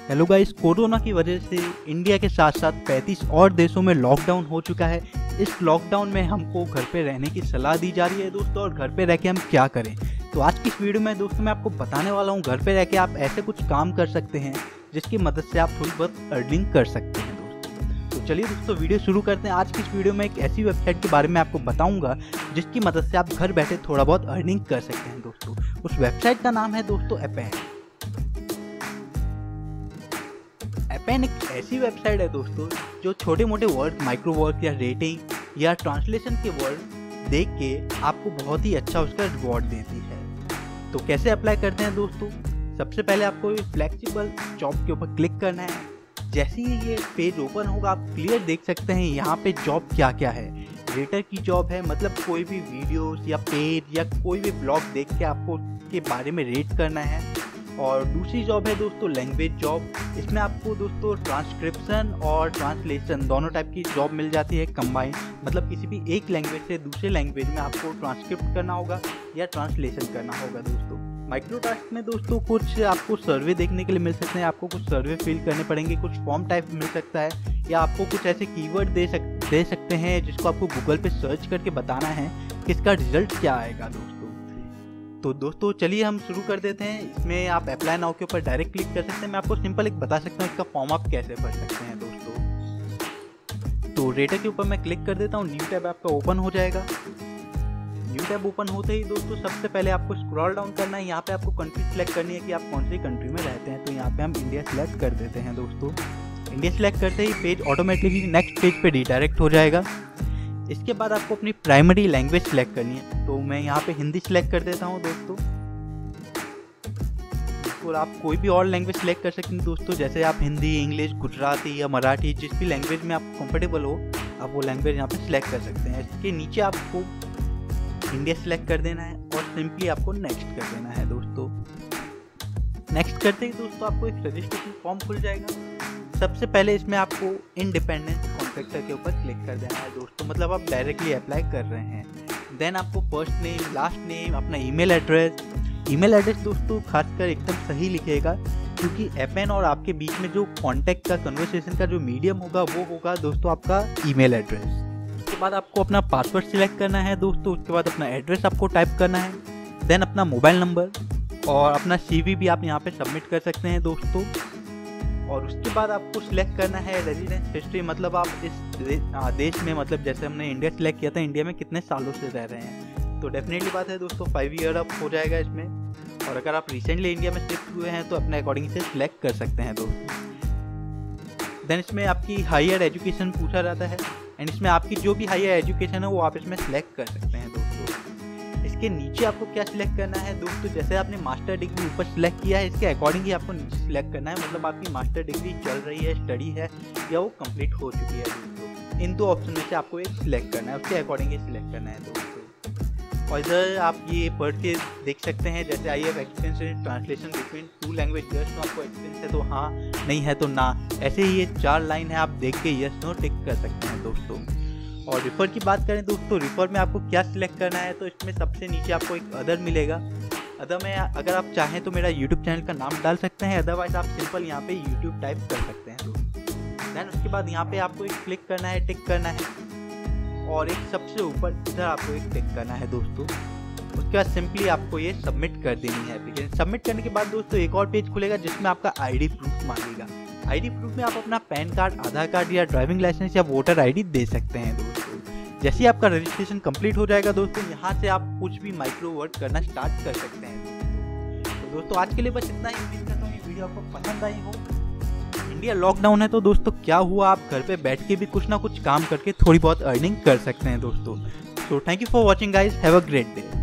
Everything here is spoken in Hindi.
हेलो गाइस, कोरोना की वजह से इंडिया के साथ साथ 35 और देशों में लॉकडाउन हो चुका है। इस लॉकडाउन में हमको घर पे रहने की सलाह दी जा रही है दोस्तों, और घर पे रह के हम क्या करें। तो आज की इस वीडियो में दोस्तों मैं आपको बताने वाला हूँ घर पे रह के आप ऐसे कुछ काम कर सकते हैं जिसकी मदद से आप थोड़ी बहुत अर्निंग कर सकते हैं दोस्तों। तो चलिए दोस्तों वीडियो शुरू करते हैं। आज की इस वीडियो में एक ऐसी वेबसाइट के बारे में आपको बताऊंगा जिसकी मदद से आप घर बैठे थोड़ा बहुत अर्निंग कर सकते हैं दोस्तों। उस वेबसाइट का नाम है दोस्तों एपेन। एपेन एक ऐसी वेबसाइट है दोस्तों जो छोटे मोटे वर्ड, माइक्रो वर्ड या रेटिंग या ट्रांसलेशन के वर्ड देख के आपको बहुत ही अच्छा उसका रिवॉर्ड देती है। तो कैसे अप्लाई करते हैं दोस्तों? सबसे पहले आपको फ्लेक्सिबल जॉब के ऊपर क्लिक करना है। जैसे ही ये पेज ओपन होगा आप क्लियर देख सकते हैं यहाँ पे जॉब क्या क्या है। रेटर की जॉब है, मतलब कोई भी वीडियोस या पेज या कोई भी ब्लॉग देख के आपको के बारे में रेट करना है। और दूसरी जॉब है दोस्तों लैंग्वेज जॉब। इसमें आपको दोस्तों ट्रांसक्रिप्शन और ट्रांसलेशन दोनों टाइप की जॉब मिल जाती है कंबाइन, मतलब किसी भी एक लैंग्वेज से दूसरे लैंग्वेज में आपको ट्रांसक्रिप्ट करना होगा या ट्रांसलेशन करना होगा दोस्तों। माइक्रो टास्क में दोस्तों कुछ आपको सर्वे देखने के लिए मिल सकते हैं, आपको कुछ सर्वे फिल करने पड़ेंगे, कुछ फॉर्म टाइप मिल सकता है, या आपको कुछ ऐसे कीवर्ड दे सकते हैं जिसको आपको गूगल पे सर्च करके बताना है कि इसका रिजल्ट क्या आएगा दोस्तों। तो दोस्तों चलिए हम शुरू कर देते हैं। इसमें आप अप्लाई नाउ के ऊपर डायरेक्ट क्लिक कर सकते हैं। मैं आपको सिंपल एक बता सकता हूँ इसका फॉर्म आप कैसे भर सकते हैं दोस्तों। तो रेटर के ऊपर मैं क्लिक कर देता हूँ, न्यू टैब आपका ओपन हो जाएगा। न्यू टैब ओपन होते ही दोस्तों सबसे पहले आपको स्क्रॉल डाउन करना है। यहाँ पे आपको कंट्री सिलेक्ट करनी है कि आप कौन सी कंट्री में रहते हैं। तो यहाँ पे हम इंडिया सिलेक्ट कर देते हैं दोस्तों। इंडिया सिलेक्ट करते ही पेज ऑटोमेटिकली नेक्स्ट पेज पे रिडायरेक्ट हो जाएगा। इसके बाद आपको अपनी प्राइमरी लैंग्वेज सिलेक्ट करनी है। तो मैं यहाँ पे हिंदी सिलेक्ट कर देता हूँ दोस्तों। और आप कोई भी और लैंग्वेज सिलेक्ट कर सकते हैं दोस्तों, जैसे आप हिंदी, इंग्लिश, गुजराती या मराठी, जिस भी लैंग्वेज में आप कंफर्टेबल हो आप वो लैंग्वेज यहाँ पे सिलेक्ट कर सकते हैं। इसके नीचे आपको इंडिया सिलेक्ट कर देना है और सिंपली आपको नेक्स्ट कर देना है दोस्तों। नेक्स्ट करते ही दोस्तों आपको एक रजिस्ट्रेशन फॉर्म खुल जाएगा। सबसे पहले इसमें आपको इंडिपेंडेंट कॉन्ट्रैक्टर के ऊपर क्लिक कर देना है दोस्तों, मतलब आप डायरेक्टली अप्लाई कर रहे हैं। देन आपको फर्स्ट नेम, लास्ट नेम, अपना ईमेल एड्रेस दोस्तों खासकर एकदम सही लिखिएगा, क्योंकि एपेन और आपके बीच में जो कॉन्टैक्ट का कन्वर्सेशन का जो मीडियम होगा वो होगा दोस्तों आपका ईमेल एड्रेस। उसके बाद आपको अपना पासवर्ड सिलेक्ट करना है दोस्तों। उसके बाद अपना एड्रेस आपको टाइप करना है। देन अपना मोबाइल नंबर और अपना CV भी आप यहाँ पे सबमिट कर सकते हैं दोस्तों। और उसके बाद आपको सिलेक्ट करना है रेजिडेंस हिस्ट्री, मतलब आप इस देश में, मतलब जैसे हमने इंडिया सिलेक्ट किया था, इंडिया में कितने सालों से रह रहे हैं। तो डेफिनेटली बात है दोस्तों 5 ईयर अप हो जाएगा इसमें। और अगर आप रिसेंटली इंडिया में शिफ्ट हुए हैं तो अपने अकॉर्डिंग से सिलेक्ट कर सकते हैं दोस्तों। देन इसमें आपकी हायर एजुकेशन पूछा जाता है, एंड इसमें आपकी जो भी हायर एजुकेशन है वो आप इसमें सिलेक्ट कर सकते हैं दोस्तों। इसके नीचे आपको क्या सिलेक्ट करना है दोस्तों, जैसे आपने मास्टर डिग्री ऊपर सिलेक्ट किया है इसके अकॉर्डिंग ही आपको नीचे सिलेक्ट करना है, मतलब आपकी मास्टर डिग्री चल रही है, स्टडी है, या वो कंप्लीट हो चुकी है दोस्तों। इन दो ऑप्शन में से आपको एक सिलेक्ट करना है, उसके अकॉर्डिंग ही सिलेक्ट करना है दोस्तों। और इधर आप ये पढ़ के देख सकते हैं, जैसे I have experience in translation between 2 language, yes तो आपको एक्सपीरियंस है तो हाँ, नहीं है तो ना। ऐसे ही ये 4 लाइन है, आप देख के यस नो टिक कर सकते हैं दोस्तों। और रिफ़र की बात करें दोस्तों, रिफ़र में आपको क्या सिलेक्ट करना है, तो इसमें सबसे नीचे आपको एक अदर मिलेगा। अदर में अगर आप चाहें तो मेरा यूट्यूब चैनल का नाम डाल सकते हैं, अदरवाइज आप सिंपल यहाँ पे यूट्यूब टाइप कर सकते हैं दोस्तों। देन उसके बाद यहाँ पे आपको एक क्लिक करना है, टिक करना है, और एक सबसे ऊपर इधर आपको एक टिक करना है दोस्तों। उसके बाद सिंपली आपको ये सबमिट कर देनी है एप्लीकेशन। सबमिट करने के बाद दोस्तों एक और पेज खुलेगा जिसमें आपका ID प्रूफ मांगेगा। ID प्रूफ में आप अपना पैन कार्ड, आधार कार्ड या ड्राइविंग लाइसेंस या वोटर ID दे सकते हैं दोस्तों। जैसे ही आपका रजिस्ट्रेशन कंप्लीट हो जाएगा दोस्तों, यहाँ से आप कुछ भी माइक्रो वर्ड करना स्टार्ट कर सकते हैं दोस्तों। तो दोस्तों आज के लिए बस इतना ही। उम्मीद करता हूँ ये वीडियो आपको पसंद आई हो। इंडिया लॉकडाउन है तो दोस्तों क्या हुआ, आप घर पे बैठ के भी कुछ ना कुछ काम करके थोड़ी बहुत अर्निंग कर सकते हैं दोस्तों। तो thank you for watching guys, have a great day.